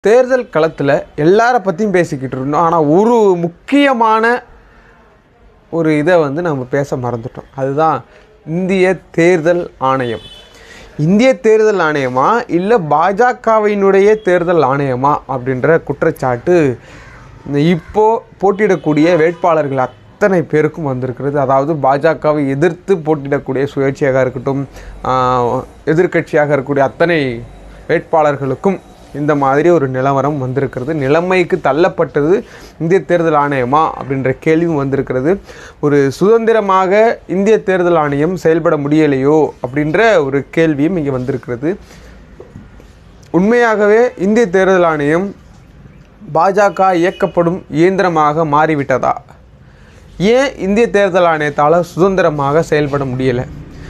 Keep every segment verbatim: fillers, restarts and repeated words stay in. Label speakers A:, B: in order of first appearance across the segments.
A: தேர்தல் களத்தில் எல்லாரை பற்றியும் பேசிக்கிட்டு இருந்தோம். ஆனால் ஒரு முக்கியமான ஒரு இதை வந்து நம்ம பேச மறந்துட்டோம். அதுதான் இந்திய தேர்தல் ஆணையம். இந்திய தேர்தல் ஆணையமா இல்லை பாஜகவினுடைய தேர்தல் ஆணையமா அப்படின்ற குற்றச்சாட்டு இப்போது போட்டியிடக்கூடிய வேட்பாளர்கள் அத்தனை பேருக்கும் வந்திருக்கிறது. அதாவது பாஜகவை எதிர்த்து போட்டியிடக்கூடிய சுயேட்சையாக இருக்கட்டும், எதிர்கட்சியாக இருக்கக்கூடிய அத்தனை வேட்பாளர்களுக்கும் இந்த மாதிரி ஒரு நிலவரம் வந்திருக்கிறது. நிலைமைக்கு தள்ளப்பட்டது இந்திய தேர்தல் ஆணையமா அப்படின்ற கேள்வியும் வந்திருக்கிறது. ஒரு சுதந்திரமாக இந்திய தேர்தல் ஆணையம் செயல்பட முடியலையோ அப்படின்ற ஒரு கேள்வியும் இங்கே வந்திருக்கிறது. உண்மையாகவே இந்திய தேர்தல் ஆணையம் பாஜக இயக்கப்படும் இயந்திரமாக மாறிவிட்டதா? ஏன் இந்திய தேர்தல் ஆணையத்தால் சுதந்திரமாக செயல்பட முடியலை?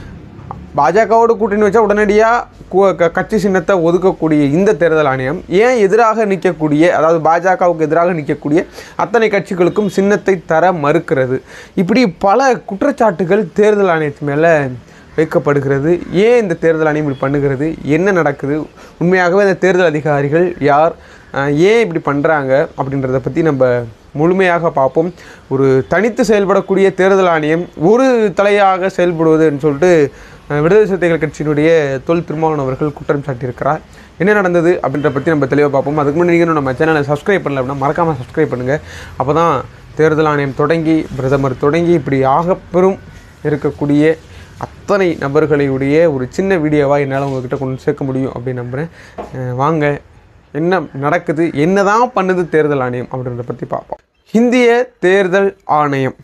A: பாஜகவோடு கூட்டணி வச்சா உடனடியாக கட்சி சின்னத்தை ஒதுக்கக்கூடிய இந்த தேர்தல் ஆணையம் ஏன் எதிராக நிற்கக்கூடிய, அதாவது பாஜகவுக்கு எதிராக நிற்கக்கூடிய அத்தனை கட்சிகளுக்கும் சின்னத்தை தர மறுக்கிறது? இப்படி பல குற்றச்சாட்டுகள் தேர்தல் ஆணையத்து மேலே வைக்கப்படுகிறது. ஏன் இந்த தேர்தல் ஆணையம் இப்படி பண்ணுகிறது? என்ன நடக்குது? உண்மையாகவே இந்த தேர்தல் அதிகாரிகள் யார்? ஏன் இப்படி பண்ணுறாங்க அப்படின்றத பற்றி நம்ம முழுமையாக பார்ப்போம். ஒரு தனித்து செயல்படக்கூடிய தேர்தல் ஆணையம் ஒரு தலையாக செயல்படுவதுன்னு சொல்லிட்டு விடுதலை சிறுத்தைகள் கட்சியினுடைய தொல் திருமாவளவன் அவர்கள் குற்றம் சாட்டியிருக்கிறார். என்ன நடந்தது அப்படின்ற பற்றி நம்ம தெளிவாக பார்ப்போம். அதுக்கு முன்னாடி நீங்கள் நம்ம சேனலை சப்ஸ்கிரைப் பண்ணல அப்படின்னா மறக்காமல் சப்ஸ்கிரைப் பண்ணுங்கள். அப்போ தான் தேர்தல் ஆணையம் தொடங்கி பிரதமர் தொடங்கி இப்படி ஆகப்பெரும் இருக்கக்கூடிய அத்தனை நபர்களுடைய ஒரு சின்ன வீடியோவாக என்னால் உங்கள்கிட்ட கொண்டு சேர்க்க முடியும் அப்படின்னு நம்புகிறேன். வாங்க, என்ன நடக்குது, என்ன தான் பண்ணுது தேர்தல் ஆணையம் அப்படின்றத பற்றி பார்ப்போம். இந்திய தேர்தல் ஆணையம்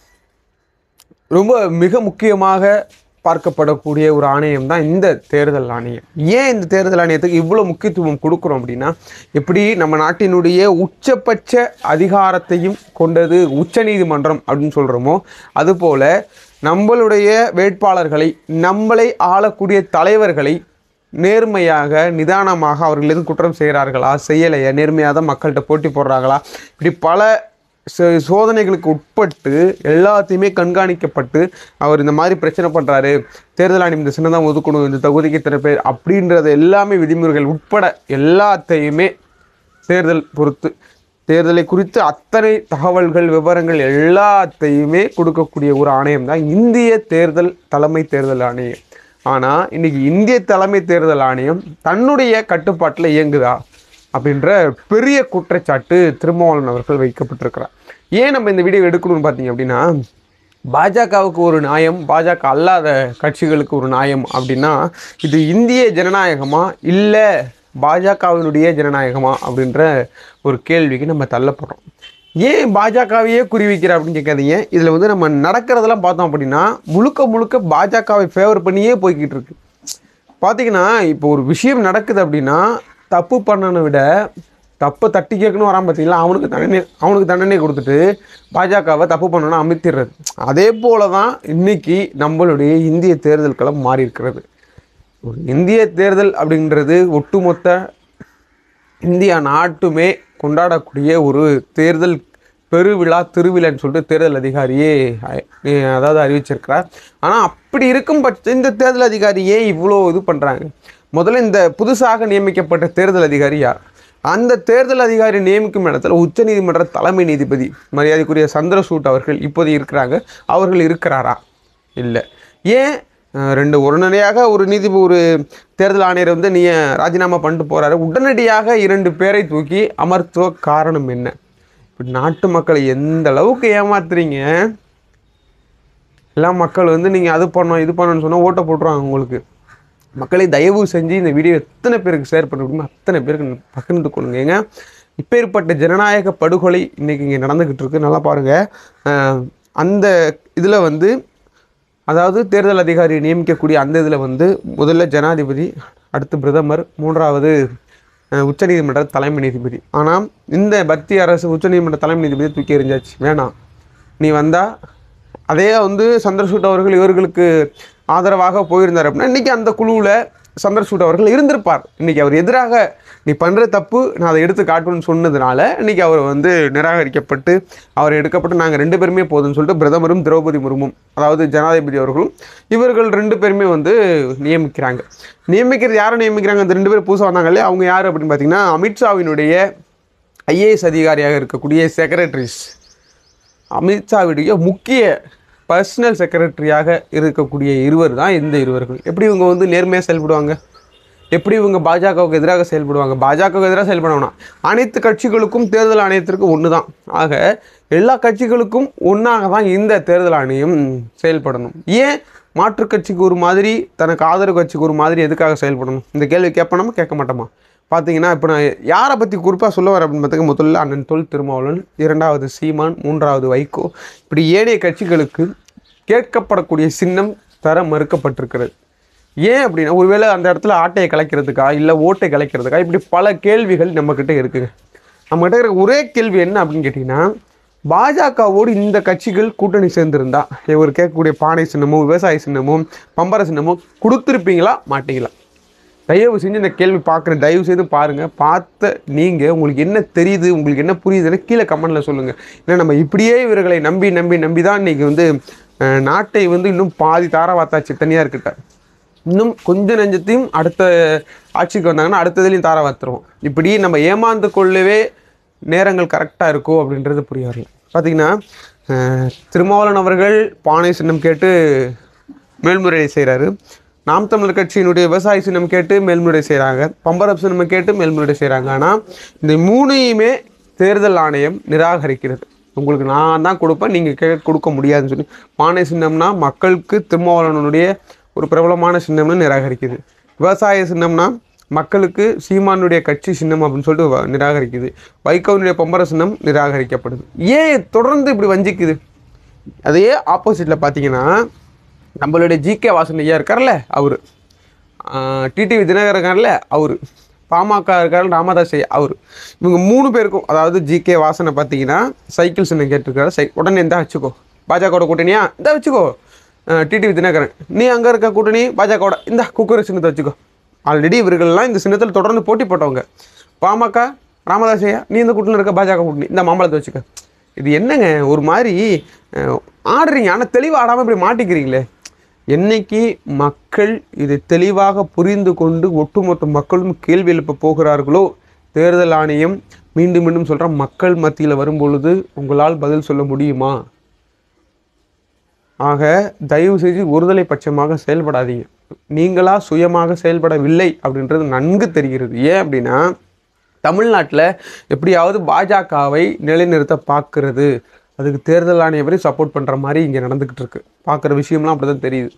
A: ரொம்ப மிக முக்கியமாக பார்க்கப்படக்கூடிய ஒரு ஆணையம் தான் இந்த தேர்தல் ஆணையம். ஏன் இந்த தேர்தல் ஆணையத்துக்கு இவ்வளோ முக்கியத்துவம் கொடுக்குறோம் அப்படின்னா, எப்படி நம்ம நாட்டினுடைய உச்சபட்ச அதிகாரத்தையும் கொண்டது உச்ச நீதிமன்றம் அப்படின்னு சொல்கிறோமோ, அதுபோல் நம்மளுடைய வேட்பாளர்களை, நம்மளை ஆளக்கூடிய தலைவர்களை நேர்மையாக நிதானமாக அவர்கள் எதுவும் குற்றம் செய்கிறார்களா, செய்யலையா, நேர்மையாக தான் மக்கள்கிட்ட போட்டி போடுறாங்களா, இப்படி பல சோதனைகளுக்கு உட்பட்டு எல்லாத்தையுமே கண்காணிக்கப்பட்டு அவர் இந்த மாதிரி பிரச்சனை பண்ணுறாரு, தேர்தல் ஆணையம் இந்த சின்ன தான் ஒதுக்கணும், இந்த தொகுதிக்கு இத்தனை பேர் அப்படின்றது எல்லாமே விதிமுறைகள் உட்பட எல்லாத்தையுமே தேர்தல் பொறுத்து தேர்தலை குறித்து அத்தனை தகவல்கள் விவரங்கள் எல்லாத்தையுமே கொடுக்கக்கூடிய ஒரு ஆணையம் தான் இந்திய தேர்தல் தலைமை தேர்தல் ஆணையம். ஆனால் இன்றைக்கி இந்திய தலைமை தேர்தல் ஆணையம் தன்னுடைய கட்டுப்பாட்டில் இயங்குதா அப்படின்ற பெரிய குற்றச்சாட்டு திருமாவளவன் அவர்கள் வைக்கப்பட்டிருக்கிறார். ஏன் நம்ம இந்த வீடியோ எடுக்கணும்னு பார்த்தீங்க அப்படின்னா, பாஜகவுக்கு ஒரு நியாயம், பாஜக அல்லாத கட்சிகளுக்கு ஒரு நியாயம் அப்படின்னா, இது இந்திய ஜனநாயகமா இல்லை பாஜகவினுடைய ஜனநாயகமா அப்படின்ற ஒரு கேள்விக்கு நம்ம தள்ளப்படுறோம். ஏன் பாஜகவையே குறிவிக்கிற அப்படின்னு கேட்காதீங்க. இதில் வந்து நம்ம நடக்கிறதெல்லாம் பார்த்தோம் அப்படின்னா முழுக்க முழுக்க பாஜகவை ஃபேவர் பண்ணியே போய்கிட்டு இருக்கு. பார்த்தீங்கன்னா இப்போ ஒரு விஷயம் நடக்குது அப்படின்னா, தப்பு பண்ணனை விட தப்பை தட்டி கேட்கணும் வரான் பார்த்தீங்களா, அவனுக்கு தண்டனை அவனுக்கு தண்டனை கொடுத்துட்டு பாஜகவை தப்பு பண்ணணும்னு அமைத்திடுறது. அதே போல தான் இன்றைக்கி நம்மளுடைய இந்திய தேர்தல் களம் மாறி இருக்கிறது. ஒரு இந்திய தேர்தல் அப்படின்றது ஒட்டுமொத்த இந்தியா நாட்டுமே கொண்டாடக்கூடிய ஒரு தேர்தல் பெருவிழா, திருவிழான்னு சொல்லிட்டு தேர்தல் அதிகாரியே அதாவது அறிவிச்சிருக்கிறார். ஆனால் அப்படி இருக்கும் பட்ச இந்த தேர்தல் அதிகாரியே இவ்வளோ இது பண்ணுறாங்க. முதல்ல இந்த புதுசாக நியமிக்கப்பட்ட தேர்தல் அதிகாரி யார்? அந்த தேர்தல் அதிகாரி நியமிக்கும் இடத்துல உச்ச நீதிமன்ற தலைமை நீதிபதி மரியாதைக்குரிய சந்திரசூட் அவர்கள் இப்போது இருக்கிறாங்க. அவர்கள் இருக்கிறாரா? இல்லை. ஏன் ரெண்டு உடனடியாக ஒரு நீதி ஒரு தேர்தல் ஆணையர் வந்து நீ ராஜினாமா பண்ணிட்டு போகிறாரு, உடனடியாக இரண்டு பேரை தூக்கி அமர்த்துவ காரணம் என்ன? இப்படி நாட்டு மக்களை எந்த அளவுக்கு ஏமாத்துறீங்க. எல்லாம் மக்கள் வந்து நீங்கள் அது பண்ணோம் இது பண்ணணும்னு சொன்னால் ஓட்டை போட்டுருவாங்க உங்களுக்கு. மக்களை தயவு செஞ்சு இந்த வீடியோ எத்தனை பேருக்கு ஷேர் பண்ண முடியுமோ அத்தனை பேருக்கு பகிர்ந்து கொள்ளுங்க. ஏங்க இப்பேற்பட்ட ஜனநாயக படுகொலை இன்றைக்கி இங்கே நடந்துக்கிட்டு இருக்கு. நல்லா பாருங்கள். அந்த இதில் வந்து அதாவது தேர்தல் அதிகாரி நியமிக்கக்கூடிய அந்த இதில் வந்து முதல்ல ஜனாதிபதி, அடுத்து பிரதமர், மூன்றாவது உச்சநீதிமன்ற தலைமை நீதிபதி. ஆனால் இந்த மத்திய அரசு உச்சநீதிமன்ற தலைமை நீதிபதி தூக்கி எறிஞ்சாச்சு. வேணாம் நீ வந்தால் அதே வந்து சந்திரசூட் அவர்கள் இவர்களுக்கு ஆதரவாக போயிருந்தார் அப்படின்னா இன்றைக்கி அந்த குழுவில் சந்திரசூட் அவர்கள் இருந்திருப்பார். இன்றைக்கி அவர் எதிராக நீ பண்ணுற தப்பு நான் அதை எடுத்து காட்டுன்னு சொன்னதுனால இன்றைக்கி அவர் வந்து நிராகரிக்கப்பட்டு அவர் எடுக்கப்பட்டு நாங்கள் ரெண்டு பேருமே போதும்னு சொல்லிட்டு பிரதமரும் திரௌபதி முர்மும் அதாவது ஜனாதிபதி அவர்களும் இவர்கள் ரெண்டு பேருமே வந்து நியமிக்கிறாங்க. நியமிக்கிறது யாரை நியமிக்கிறாங்க? அந்த ரெண்டு பேரும் புதுசாக வந்தாங்க இல்லையா, அவங்க யார் அப்படின்னு பார்த்தீங்கன்னா அமித்ஷாவினுடைய ஐஏஎஸ் அதிகாரியாக இருக்கக்கூடிய செக்ரட்டரிஸ், அமித்ஷாவுடைய முக்கிய பர்சனல் செக்ரட்டரியாக இருக்கக்கூடிய இருவர் தான் இந்த இருவர்கள். எப்படி இவங்க வந்து நேர்மையாக செயல்படுவாங்க? எப்படி இவங்க பாஜகவுக்கு எதிராக செயல்படுவாங்க? பாஜகவுக்கு எதிராக செயல்படணும். அனைத்து கட்சிகளுக்கும் தேர்தல் ஆணையத்திற்கு ஒன்று தான். ஆக எல்லா கட்சிகளுக்கும் ஒன்றாக தான் இந்த தேர்தல் ஆணையம் செயல்படணும். ஏன் மாற்றுக் கட்சிக்கு ஒரு மாதிரி தனக்கு ஆதரவு கட்சிக்கு ஒரு மாதிரி எதுக்காக செயல்படணும்? இந்த கேள்வி கேட்போமா கேட்க மாட்டோமா? பார்த்தீங்கன்னா இப்போ நான் யாரை பற்றி குறிப்பாக சொல்ல வரேன் அப்படின்னு பார்த்தீங்கன்னா முதல்ல அண்ணன் தொல் திருமாவளவன், இரண்டாவது சீமான், மூன்றாவது வைகோ, இப்படி ஏனைய கட்சிகளுக்கு கேட்கப்படக்கூடிய சின்னம் தர மறுக்கப்பட்டிருக்கிறது. ஏன் அப்படின்னா ஒருவேளை அந்த இடத்துல ஆட்டையை கலைக்கிறதுக்கா இல்லை ஓட்டை கலைக்கிறதுக்கா, இப்படி பல கேள்விகள் நம்மக்கிட்ட இருக்குங்க. நம்மகிட்ட இருக்க ஒரே கேள்வி என்ன அப்படின்னு கேட்டிங்கன்னா, பாஜகவோடு இந்த கட்சிகள் கூட்டணி சேர்ந்துருந்தா இவர் கேட்கக்கூடிய பானை சின்னமும் விவசாய சின்னமும் பம்பர சின்னமும் கொடுத்துருப்பீங்களா மாட்டீங்களா? தயவு செஞ்சு இந்த கேள்வி பார்க்குற தயவு செய்து பாருங்கள். பார்த்த நீங்கள் உங்களுக்கு என்ன தெரியுது, உங்களுக்கு என்ன புரியுதுன்னு கீழே கமெண்டில் சொல்லுங்கள். ஏன்னா நம்ம இப்படியே இவர்களை நம்பி நம்பி நம்பி தான் இன்றைக்கி வந்து நாட்டை வந்து இன்னும் பாதி தாராவாத்தாச்சு தனியாக இருக்கிட்ட. இன்னும் கொஞ்சம் நெஞ்சத்தையும் அடுத்த ஆட்சிக்கு வந்தாங்கன்னா அடுத்ததுலேயும் தாராவாத்துருவோம். இப்படி நம்ம ஏமாந்து கொள்ளவே நேரங்கள் கரெக்டாக இருக்கும் அப்படின்றது புரியாது. பார்த்திங்கன்னா திருமாவளவன் அவர்கள் பானை சின்னம் கேட்டு மேல்முறையீடு செய்கிறாரு. நாம் தமிழர் கட்சியினுடைய விவசாய சின்னம் கேட்டு மேல்முறை செய்கிறாங்க. பம்பரப் சின்னம் கேட்டு மேல்முறை செய்கிறாங்க. ஆனால் இந்த மூணையுமே தேர்தல் ஆணையம் நிராகரிக்கிறது. உங்களுக்கு நான் தான் கொடுப்பேன், நீங்கள் கே கொடுக்க முடியாதுன்னு சொல்லி பானை சின்னம்னா மக்களுக்கு திருமாவளவனுடைய ஒரு பிரபலமான சின்னம்னு நிராகரிக்குது. விவசாய சின்னம்னா மக்களுக்கு சீமானுடைய கட்சி சின்னம் அப்படின்னு சொல்லிட்டு நிராகரிக்குது. வைகோவினுடைய பம்பர சின்னம் நிராகரிக்கப்படுது. ஏன் தொடர்ந்து இப்படி வஞ்சிக்குது? அதையே ஆப்போசிட்டில் பார்த்தீங்கன்னா நம்மளுடைய ஜிகே வாசன் ஐயா இருக்கார்ல அவர், டிடிவி தினகரன் இருக்கார்ல அவர், பாமக இருக்கார் ராமதாஸ் ஐயா அவர், இவங்க மூணு பேருக்கும் அதாவது ஜிகே வாசனை பார்த்தீங்கன்னா சைக்கிள் சின்னம் கேட்டிருக்காரு. சை உடனே இருந்தால் வச்சுக்கோ பாஜகவோட கூட்டணியா இந்த வச்சுக்கோ. டிடிவி தினகரன் நீ அங்கே இருக்க கூட்டணி பாஜகவோட இந்த குக்கர் சின்னத்தை வச்சுக்கோ. ஆல்ரெடி இவர்கள்லாம் இந்த சின்னத்தில் தொடர்ந்து போட்டி போட்டவங்க. பாமக ராமதாஸ் ஐயா நீ இந்த கூட்டணியில் இருக்க பாஜக கூட்டணி இந்த மாம்பழத்தை வச்சுக்க. இது என்னங்க ஒரு மாதிரி ஆடுறீங்க, ஆனால் தெளிவாக ஆடாமல் இப்படி மாட்டிக்கிறீங்களே. என்னைக்கு மக்கள் இதை தெளிவாக புரிந்து கொண்டு ஒட்டுமொத்த மக்களும் கேள்வி எழுப்ப போகிறார்களோ தேர்தல் ஆணையம் மீண்டும் மீண்டும் சொல்கிற மக்கள் மத்தியில் வரும்பொழுது உங்களால் பதில் சொல்ல முடியுமா? ஆக தயவு செய்து ஒருதலை பட்சமாக செயல்படாதீங்க. நீங்களாக சுயமாக செயல்படவில்லை அப்படின்றது நன்கு தெரிகிறது. ஏன் அப்படின்னா தமிழ்நாட்டில் எப்படியாவது பாஜகவை நிலைநிறுத்த பார்க்கறது, அதுக்கு தேர்தல் ஆணையம் வரை சப்போர்ட் பண்ணுற மாதிரி இங்கே நடந்துக்கிட்டு இருக்கு. பார்க்குற விஷயம்லாம் அப்படி தான் தெரியுது.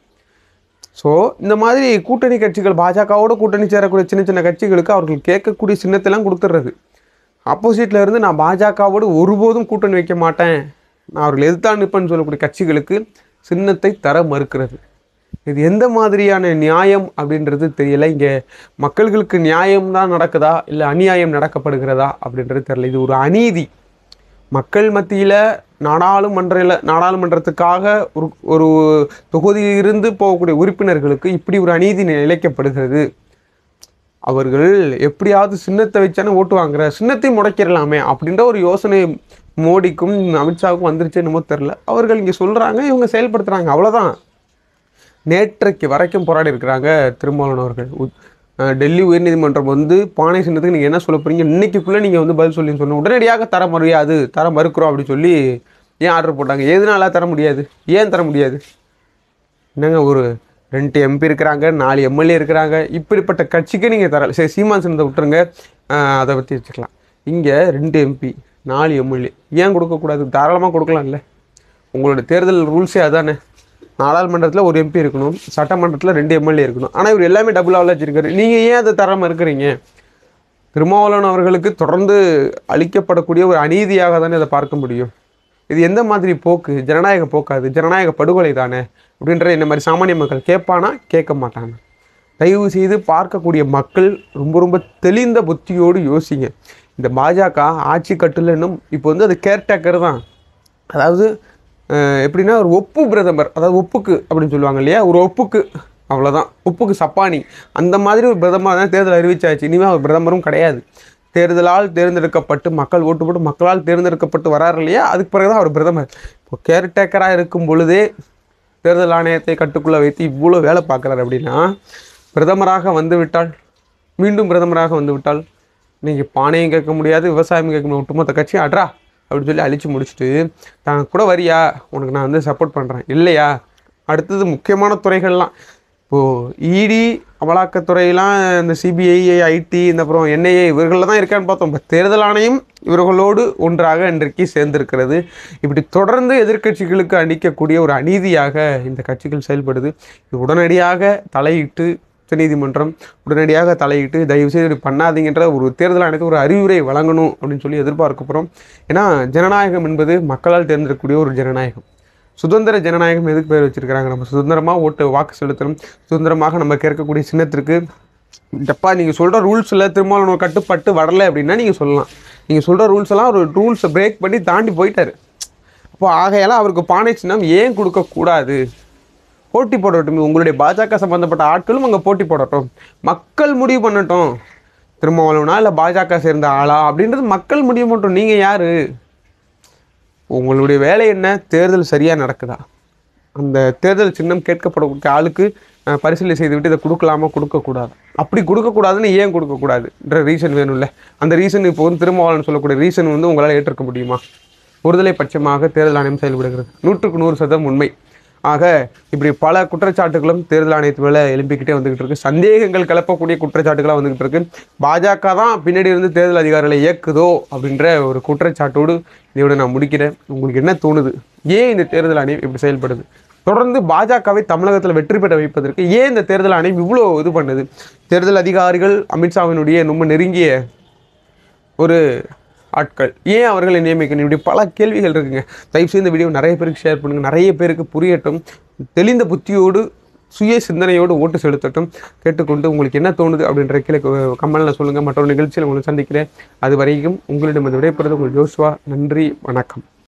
A: ஸோ இந்த மாதிரி கூட்டணி கட்சிகள் பாஜகவோட கூட்டணி சேரக்கூடிய சின்ன சின்ன கட்சிகளுக்கு அவர்கள் கேட்கக்கூடிய சின்னத்தெல்லாம் கொடுத்துட்றது. ஆப்போசிட்டில் இருந்து நான் பாஜகவோடு ஒருபோதும் கூட்டணி வைக்க மாட்டேன், நான் அவர்கள் எதிர்த்தான் நிற்பேன்னு சொல்லக்கூடிய கட்சிகளுக்கு சின்னத்தை தர மறுக்கிறது. இது எந்த மாதிரியான நியாயம் அப்படின்றது தெரியல. இங்கே மக்கள்களுக்கு நியாயம்தான் நடக்குதா இல்லை அநியாயம் நடக்கப்படுகிறதா அப்படின்றது தெரியல. இது ஒரு அநீதி. மக்கள் மத்தியில் நாடாளுமன்ற நாடாளுமன்றத்துக்காக ஒரு ஒரு தொகுதியிலிருந்து போகக்கூடிய உறுப்பினர்களுக்கு இப்படி ஒரு அநீதி இழைக்கப்படுகிறது. அவர்கள் எப்படியாவது சின்னத்தை வச்சானே ஓட்டு வாங்குற, சின்னத்தை முடக்கிடலாமே அப்படின்ற ஒரு யோசனை மோடிக்கும் அமித்ஷாவுக்கும் வந்துருச்சு என்னமோ தெரில. அவர்கள் இங்கே சொல்கிறாங்க, இவங்க செயல்படுத்துகிறாங்க, அவ்வளோதான். நேற்றைக்கு வரைக்கும் போராடி இருக்கிறாங்க திருமாவளவன் அவர்கள். டெல்லி உயர்நீதிமன்றம் வந்து பானை சின்னத்துக்கு நீங்கள் என்ன சொல்ல போகிறீங்க, இன்றைக்குள்ளே நீங்கள் வந்து பதில் சொல்லி சொன்ன உடனடியாக தர முடியாது, தர மறுக்கிறோம் அப்படின்னு சொல்லி ஏன் ஆர்டர் போட்டாங்க? எதுனால தர முடியாது? ஏன் தர முடியாது? என்னங்க ஒரு ரெண்டு எம்பி இருக்கிறாங்க, நாலு எம்எல்ஏ இருக்கிறாங்க, இப்படிப்பட்ட கட்சிக்கு நீங்கள் தர சரி சீமான் சின்னத்தை விட்டுருங்க, அதை பற்றி வச்சுக்கலாம். இங்கே ரெண்டு எம்பி நாலு எம்எல்ஏ ஏன் கொடுக்கக்கூடாது? தாராளமாக கொடுக்கலாம் இல்லை? உங்களோட தேர்தல் ரூல்ஸே அதானே. நாடாளுமன்றத்தில் ஒரு எம்பி இருக்கணும், சட்டமன்றத்தில் ரெண்டு எம்எல்ஏ இருக்கணும். ஆனால் இவர் எல்லாமே டபுளாக வச்சுருக்காரு. நீங்கள் ஏன் அதை தராமல் இருக்கிறீங்க? திருமாவளவன் அவர்களுக்கு தொடர்ந்து அளிக்கப்படக்கூடிய ஒரு அநீதியாக தானே அதை பார்க்க முடியும். இது எந்த மாதிரி போக்கு? ஜனநாயக போக்காது, ஜனநாயக படுகொலை தானே அப்படின்ற இந்த மாதிரி சாமானிய மக்கள் கேட்பானா? கேட்க மாட்டாங்க. தயவு செய்து பார்க்கக்கூடிய மக்கள் ரொம்ப ரொம்ப தெளிந்த புத்தியோடு யோசிங்க. இந்த பாஜக ஆட்சி கட்டலன்னும் இப்போ வந்து அது கேர்டேக்கர் தான். அதாவது எப்படின்னா ஒரு ஒப்பு பிரதமர், அதாவது ஒப்புக்கு அப்படின்னு சொல்லுவாங்க இல்லையா, ஒரு ஒப்புக்கு அவ்வளோதான், உப்புக்கு சப்பானி. அந்த மாதிரி ஒரு பிரதமர் தான் தேர்தல் அறிவிச்சாச்சு. இனிமேல் அவர் பிரதமரும் கிடையாது. தேர்தலால் தேர்ந்தெடுக்கப்பட்டு மக்கள் ஓட்டு போட்டு மக்களால் தேர்ந்தெடுக்கப்பட்டு வராரு இல்லையா, அதுக்கு பிறகு தான் அவர் பிரதமர். இப்போ கேர்டேக்கராக இருக்கும் பொழுதே தேர்தல் ஆணையத்தை கட்டுக்குள்ளே வைத்து இவ்வளோ வேலை பார்க்குறாரு அப்படின்னா, பிரதமராக வந்து விட்டால், மீண்டும் பிரதமராக வந்து விட்டால், நீங்கள் பானையும் கேட்க முடியாது, விவசாயம் கேட்க முடியாது, ஒட்டுமொத்த கட்சி அட்ரா அப்படின்னு சொல்லி அழித்து முடிச்சுட்டு, தான் கூட வரியா, உனக்கு நான் வந்து சப்போர்ட் பண்ணுறேன் இல்லையா. அடுத்தது முக்கியமான துறைகள்லாம் இப்போது இடி, அமலாக்கத்துறையெல்லாம், இந்த சிபிஐ, ஐடி, இந்த அப்புறம் என்ஐஏ இவர்களில் தான் இருக்கான்னு பார்த்தோம். இப்போ தேர்தல் ஆணையம் இவர்களோடு ஒன்றாக இன்றைக்கு சேர்ந்திருக்கிறது. இப்படி தொடர்ந்து எதிர்க்கட்சிகளுக்கு அளிக்கக்கூடிய ஒரு அநீதியாக இந்த கட்சிகள் செயல்படுது. இது உடனடியாக தலையிட்டு உச்சநீதிமன்றம் உடனடியாக தலையிட்டு தயவுசெய்து இப்படி பண்ணாதீங்கன்ற ஒரு தேர்தல் ஆணையத்துக்கு ஒரு அறிவுரை வழங்கணும் அப்படின்னு சொல்லி எதிர்பார்க்கப்புறம். ஏன்னா ஜனநாயகம் என்பது மக்களால் தேர்ந்தெடுக்கக்கூடிய ஒரு ஜனநாயகம். சுதந்திர ஜனநாயகம் எதுக்கு பேர் வச்சுருக்கிறாங்க? நம்ம சுதந்திரமாக ஓட்டு வாக்கு செலுத்தணும், சுதந்திரமாக நம்ம கேட்கக்கூடிய சின்னத்திற்கு டப்பா நீங்கள் சொல்கிற ரூல்ஸில் திரும்ப கட்டுப்பட்டு வரலை அப்படின்னா நீங்கள் சொல்லலாம். நீங்கள் சொல்கிற ரூல்ஸ் எல்லாம் ஒரு ரூல்ஸை பிரேக் பண்ணி தாண்டி போயிட்டார். அப்போ ஆகையெல்லாம் அவருக்கு பானை சின்னம் ஏன் கொடுக்கக்கூடாது? போட்டி போடட்டும். உங்களுடைய பாஜக சம்மந்தப்பட்ட ஆட்களும் அங்கே போட்டி போடட்டும். மக்கள் முடிவு பண்ணட்டும், திருமாவளவனா இல்லை பாஜக சேர்ந்த ஆளா அப்படின்றது மக்கள் முடிவு பண்ணட்டும். நீங்கள் யார்? உங்களுடைய வேலை என்ன? தேர்தல் சரியாக நடக்குதா, அந்த தேர்தல் சின்னம் கேட்கப்படக்கூடிய ஆளுக்கு பரிசீலனை செய்துவிட்டு இதை கொடுக்கலாமா கொடுக்கக்கூடாது, அப்படி கொடுக்கக்கூடாதுன்னு ஏன் கொடுக்கக்கூடாதுன்ற ரீசன் வேணும்ல. அந்த ரீசன் இப்போ வந்து திருமாவளவன் சொல்லக்கூடிய ரீசன் வந்து உங்களால் ஏற்றுக்க முடியுமா? ஒருதலை பட்சமாக தேர்தல் ஆணையம் செயல்படுகிறது. நூற்றுக்கு நூறு சதம் உண்மை. ஆக இப்படி பல குற்றச்சாட்டுகளும் தேர்தல் ஆணையத்து மேலே எழுப்பிக்கிட்டே வந்துக்கிட்டு இருக்குது. சந்தேகங்கள் கிளப்பக்கூடிய குற்றச்சாட்டுகளாக வந்துக்கிட்டு இருக்குது. பாஜக தான் பின்னாடி இருந்து தேர்தல் அதிகாரிகளை இயக்குதோ அப்படின்ற ஒரு குற்றச்சாட்டோடு இதோட நான் முடிக்கிறேன். உங்களுக்கு என்ன தோணுது? ஏன் இந்த தேர்தல் ஆணையம் இப்படி செயல்படுது? தொடர்ந்து பாஜகவை தமிழகத்தில் வெற்றி பெற வைப்பதற்கு ஏன் இந்த தேர்தல் ஆணையம் இவ்வளோ இது பண்ணுது? தேர்தல் அதிகாரிகள் அமித்ஷாவினுடைய ரொம்ப நெருங்கிய ஒரு ஆட்கள், ஏன் அவர்களை நியமிக்கணும்? இப்படி பல கேள்விகள் இருக்குங்க. தயவுசெய்து இந்த வீடியோ நிறைய பேருக்கு ஷேர் பண்ணுங்கள், நிறைய பேருக்கு புரியட்டும், தெளிந்த புத்தியோடு சுய சிந்தனையோடு ஓட்டு செலுத்தட்டும் கேட்டுக்கொண்டு உங்களுக்கு என்ன தோணுது அப்படின்ற கீழே கமெண்ட்ல சொல்லுங்கள். மற்றொரு நிகழ்ச்சியில் உங்களை சந்திக்கிறேன். அது வரைக்கும் உங்களிடம் விடைபெறுவது உங்கள் ஜோஷ்வா. நன்றி, வணக்கம்.